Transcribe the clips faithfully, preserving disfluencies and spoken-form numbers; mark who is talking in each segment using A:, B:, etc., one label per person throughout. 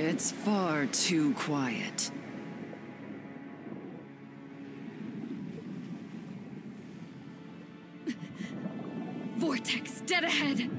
A: It's far too quiet.
B: Vortex, dead ahead!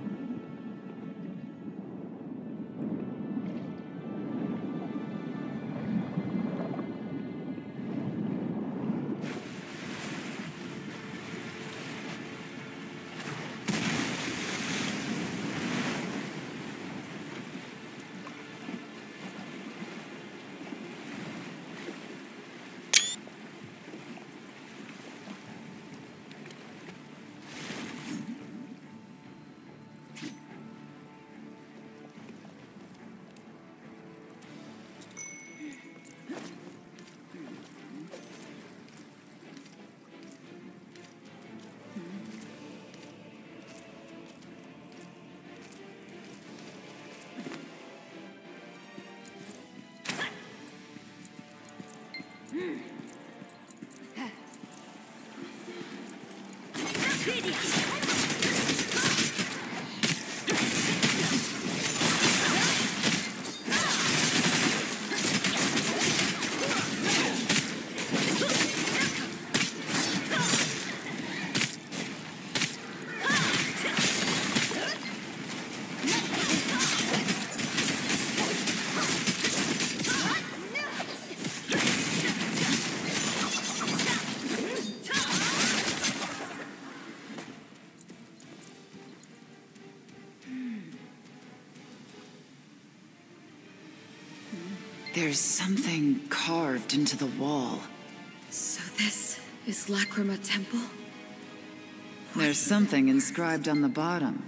A: There's something carved into the wall.
B: So this is Lakrima Temple?
A: There's something inscribed on the bottom.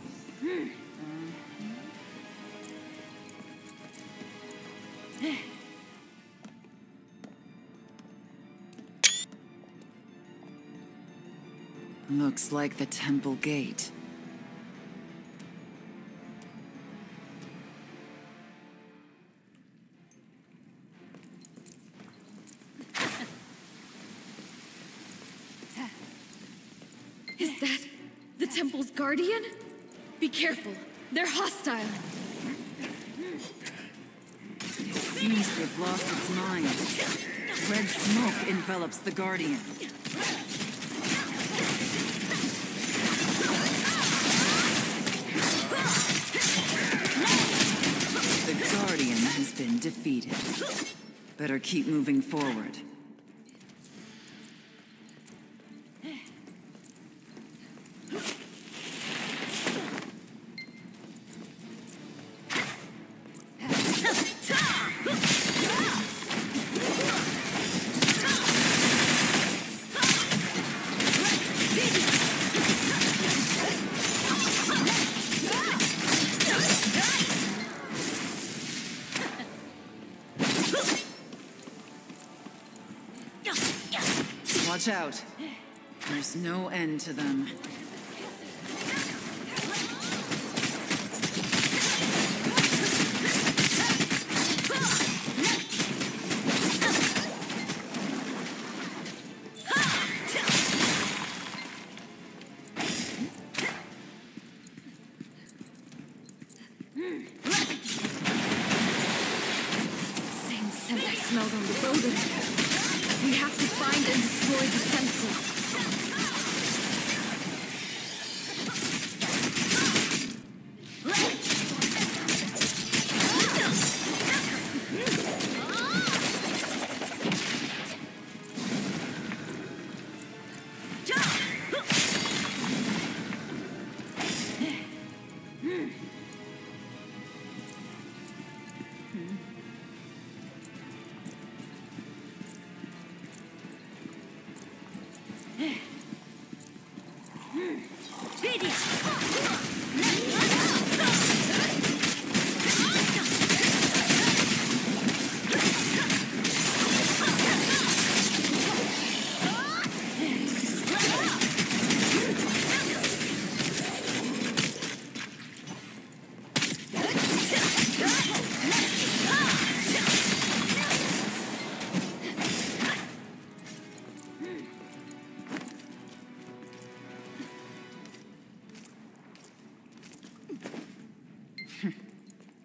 A: Looks like the temple gate.
B: Is that the temple's guardian? Be careful, they're hostile.
A: It seems to have lost its mind. Red smoke envelops the guardian. The guardian has been defeated. Better keep moving forward. Watch out. There's no end to them.
B: Same scent I smelled on the building. We have to find and destroy the sensor.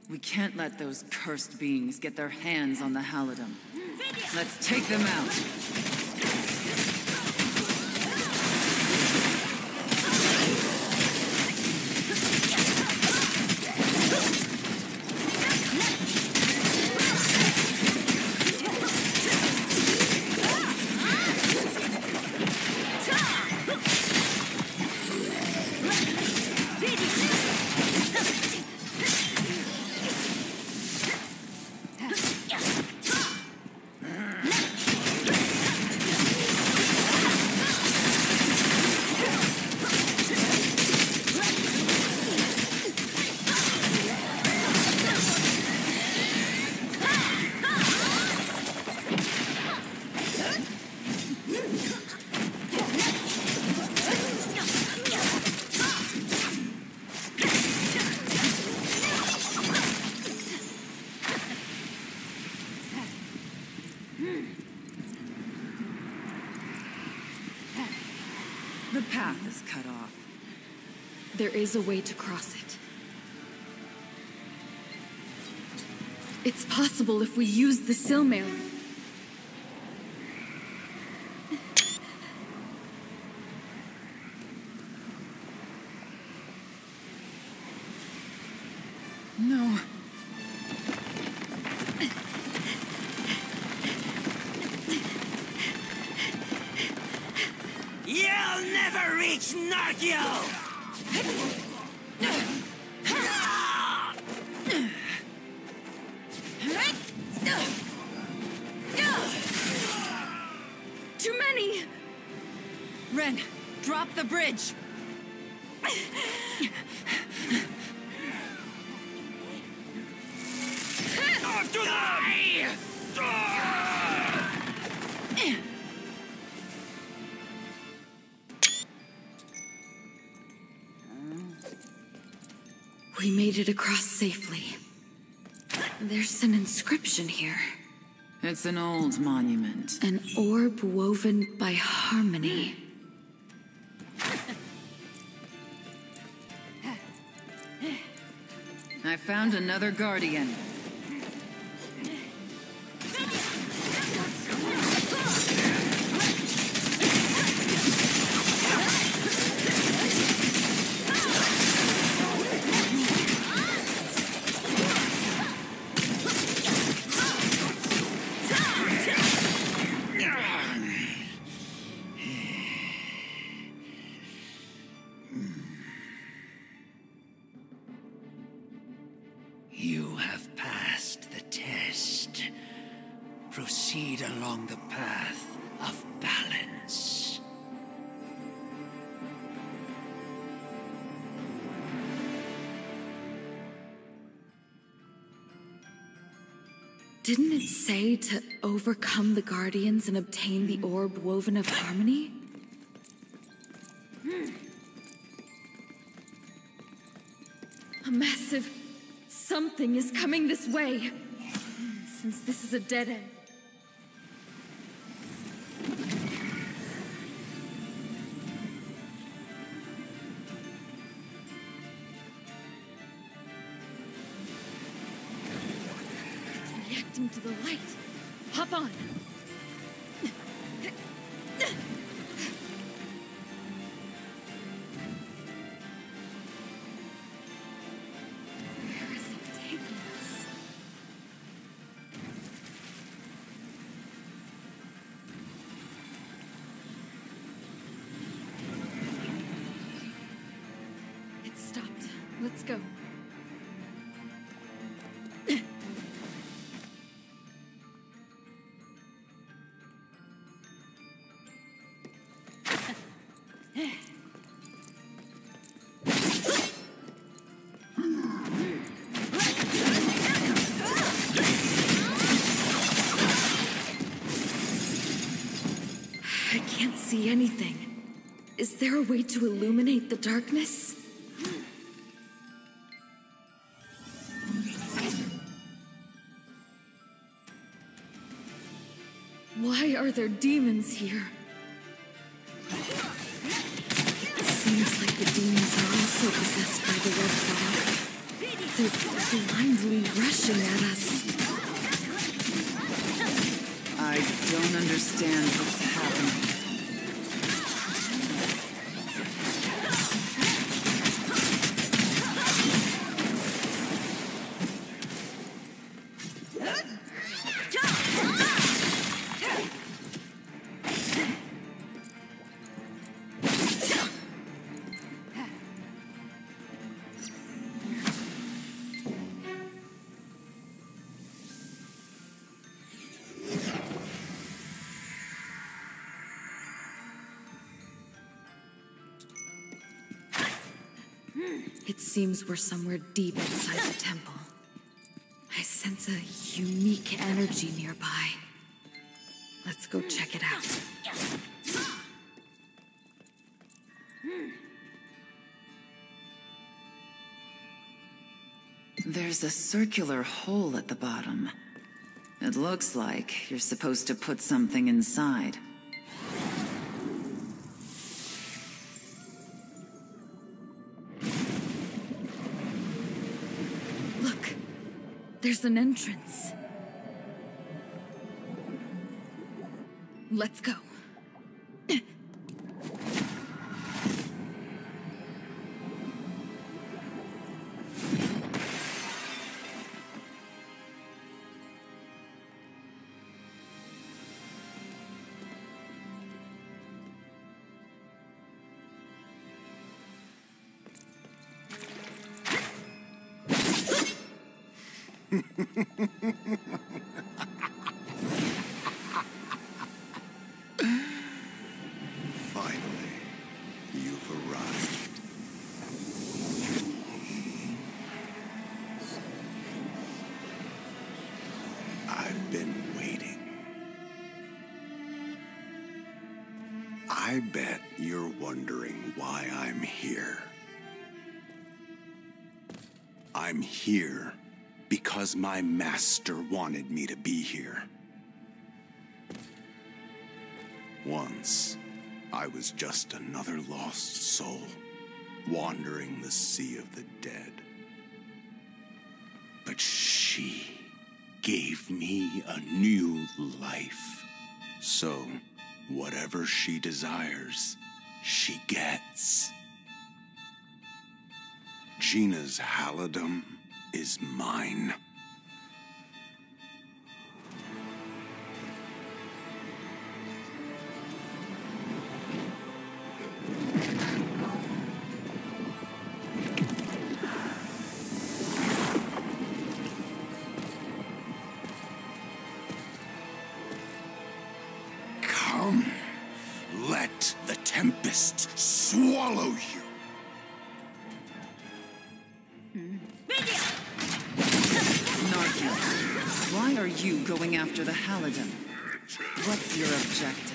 A: We can't let those cursed beings get their hands on the Halidom. Let's take them out. The path is cut off.
B: There is a way to cross it. It's possible if we use the Silmail.
A: No.
C: You'll never reach Nargio!
B: Too many!
A: Ren, drop the bridge!
C: After them!
B: We made it across safely. There's an inscription here.
A: It's an old monument.
B: An orb woven by harmony.
A: I found another guardian.
C: You have passed the test. Proceed along the path of balance.
B: Didn't it say to overcome the Guardians and obtain the orb woven of harmony? A massive something is coming this way. Since this is a dead end. It's reacting to the light. Hop on. Let's go. I can't see anything. Is there a way to illuminate the darkness? Why are there demons here? It seems like the demons are also possessed by the red fog. They're blindly rushing at us.
A: I don't understand what's happening.
B: It seems we're somewhere deep inside the temple. I sense a unique energy nearby. Let's go check it out.
A: There's a circular hole at the bottom. It looks like you're supposed to put something inside.
B: Look, there's an entrance. Let's go.
D: Finally, you've arrived. I've been waiting. I bet you're wondering why I'm here. I'm here because my master wanted me to be here. Once, I was just another lost soul, wandering the sea of the dead. But she gave me a new life. So, whatever she desires, she gets. Gina's halidom is mine. Come, let the tempest swallow you.
A: Why are you going after the Halidom? What's your objective?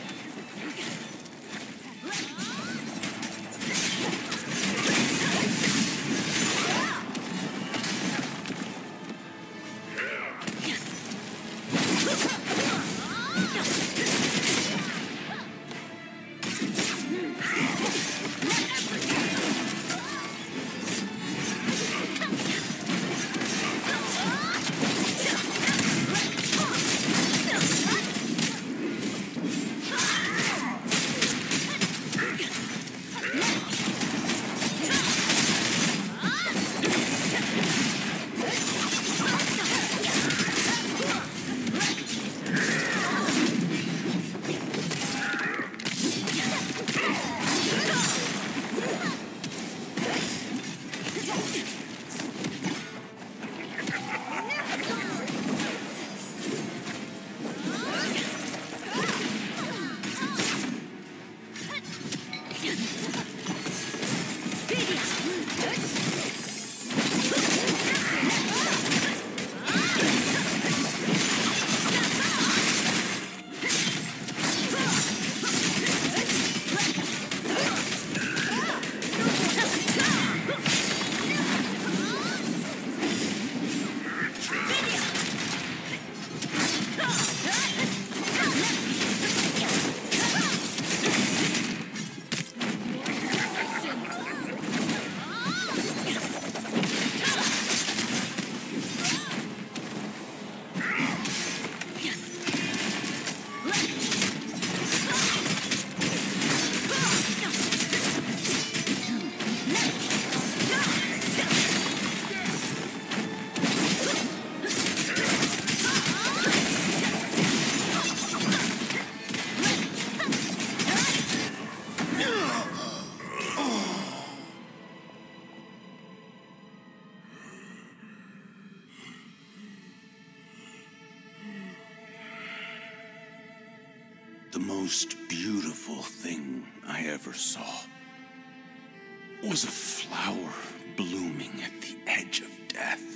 D: The most beautiful thing I ever saw was a flower blooming at the edge of death.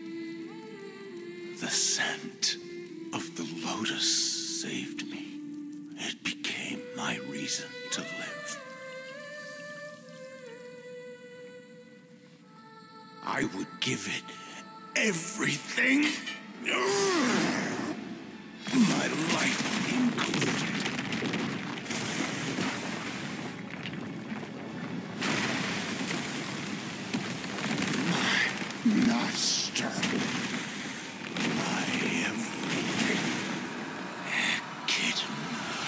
D: The scent of the lotus saved me. It became my reason to live. I would give it everything, my life included. My master. My everything. Kitten.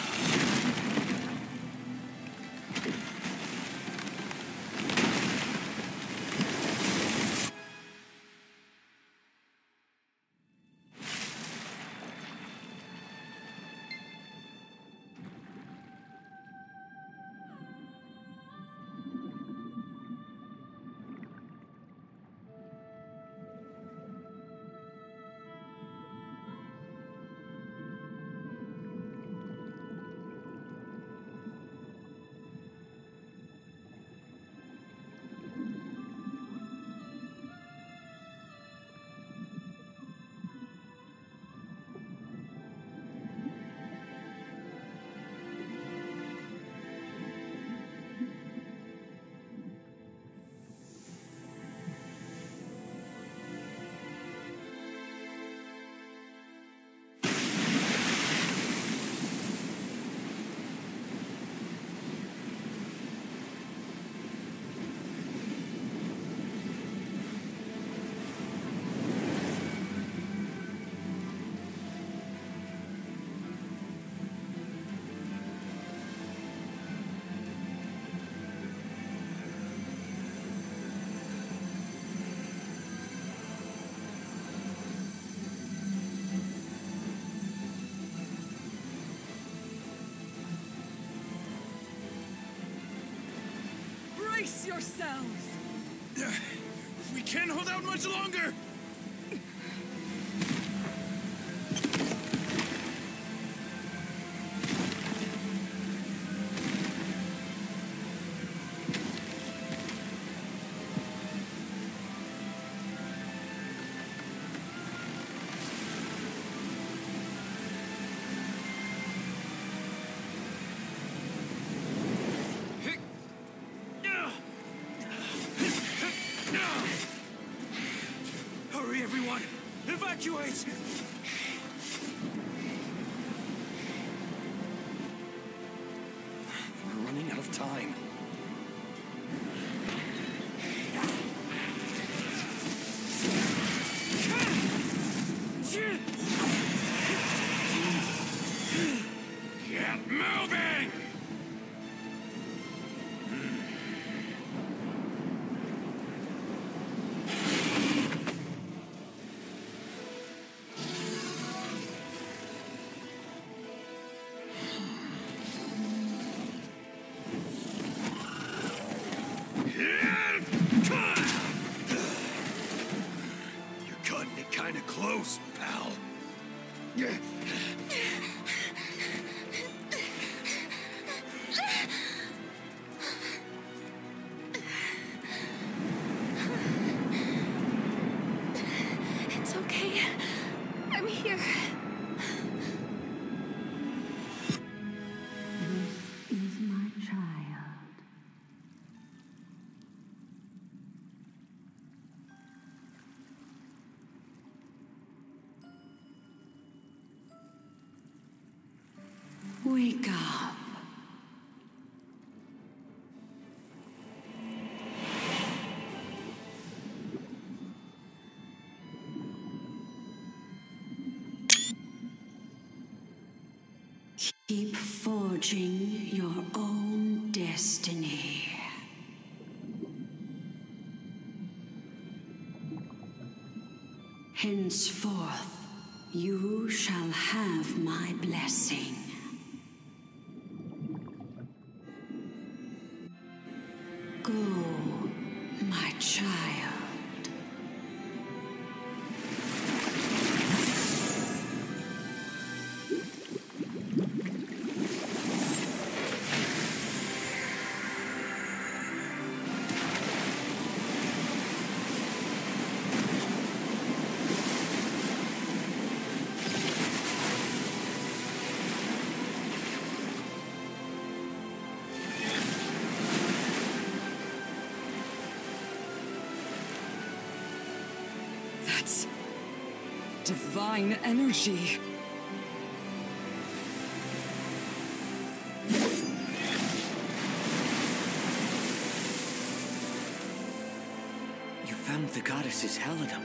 E: Brace yourselves! We can't hold out much longer! Hurry, everyone! Evacuate! We're running out of time. Get moving! You're cutting it kinda close, pal.
B: It's okay. I'm here.
F: This is my child. Wake up. Keep forging your own destiny. Henceforth, you shall have my blessing. Go, my child.
E: That's divine energy.
C: You found the goddess's halidom.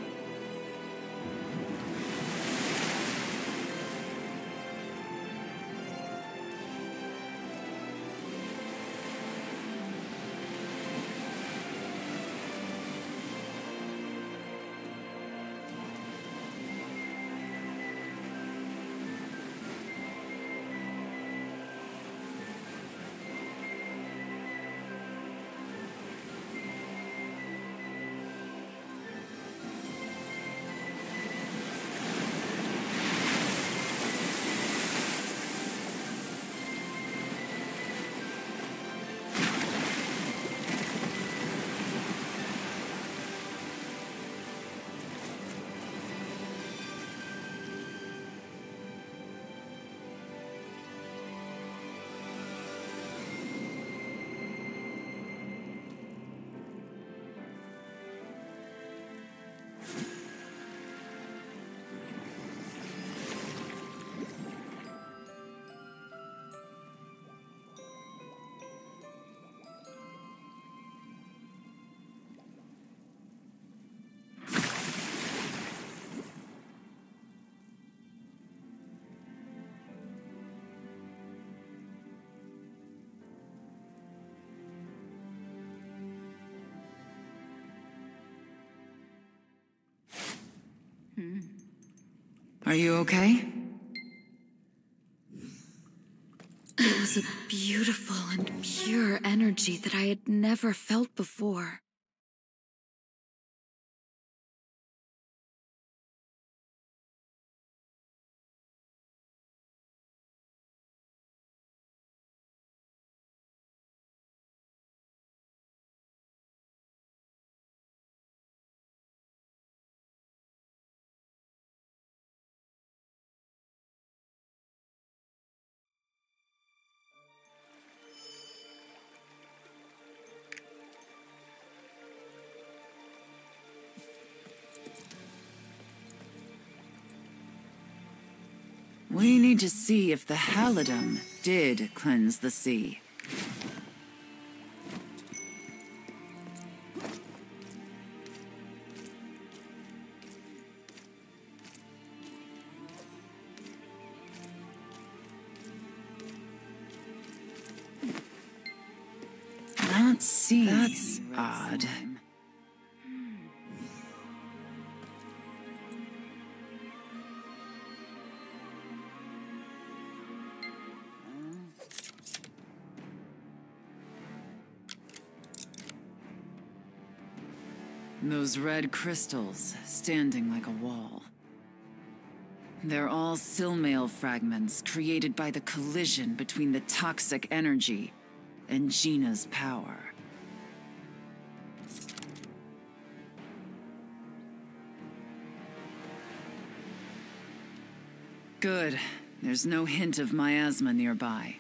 A: Are you okay?
B: It was a beautiful and pure energy that I had never felt before.
A: We need to see if the halidom did cleanse the sea. Not see. That's odd. Those red crystals, standing like a wall. They're all silmail fragments created by the collision between the toxic energy and Gina's power. Good. There's no hint of miasma nearby.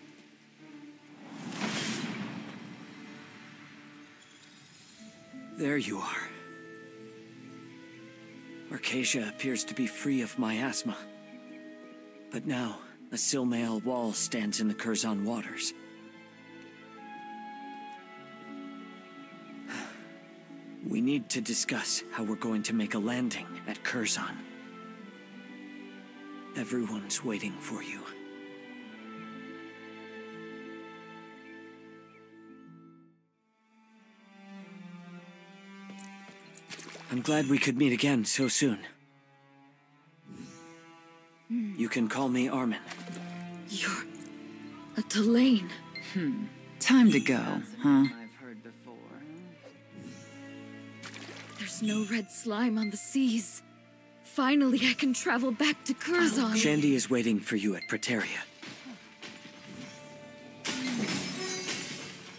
C: There you are. Arcasia appears to be free of miasma. But now, a silmail wall stands in the Curzon waters. We need to discuss how we're going to make a landing at Curzon. Everyone's waiting for you. I'm glad we could meet again so soon. You can call me Armin.
B: You're a Delane.
A: Hmm. Time to go, huh? I've heard before.
B: There's no red slime on the seas. Finally, I can travel back to Curzon.
C: Shandy is waiting for you at Praeteria.